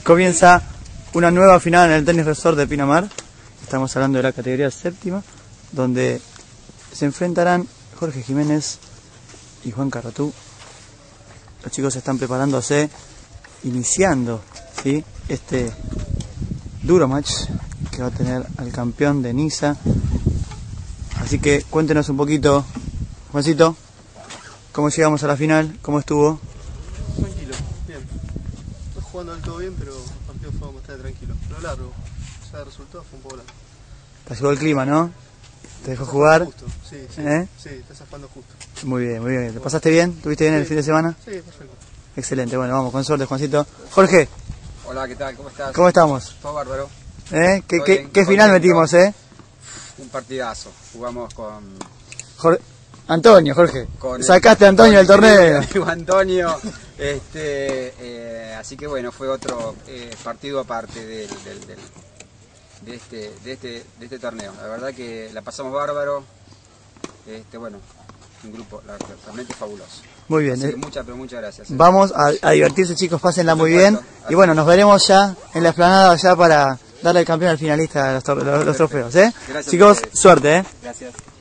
Comienza una nueva final en el Tenis Resort de Pinamar. Estamos hablando de la categoría séptima, donde se enfrentarán Jorge Jiménez y Juan Carratú. Los chicos están preparándose, iniciando, ¿sí?, este duro match que va a tener al campeón de Niza. Así que cuéntenos un poquito, Juancito, cómo llegamos a la final, cómo estuvo. Tranquilo, bien. No jugando del todo bien, pero el partido fue bastante tranquilo. Pero largo, o sea, el resultado fue un poco largo. Te ayudó el clima, ¿no? ¿Te dejó jugar? Justo, sí, sí, sí, está zafando justo. Muy bien, muy bien. ¿Te pasaste bien? ¿Tuviste bien el fin de semana? Sí, perfecto. Excelente, bueno, vamos, con suerte, Juancito. Jorge. Hola, ¿qué tal? ¿Cómo estás? ¿Cómo estamos? Todo bárbaro. ¿Qué final metimos, Un partidazo. Jugamos con... Jorge. Sacaste a Antonio del torneo. Amigo Antonio. Así que bueno, fue otro partido aparte de este torneo. La verdad que la pasamos bárbaro. Bueno, un grupo realmente fabuloso. Muy bien. Muchas gracias. Vamos a divertirse, chicos, pásenla muy bien. Y bueno, nos veremos ya en la explanada ya para darle al campeón al finalista los trofeos, Gracias, chicos, suerte, Gracias.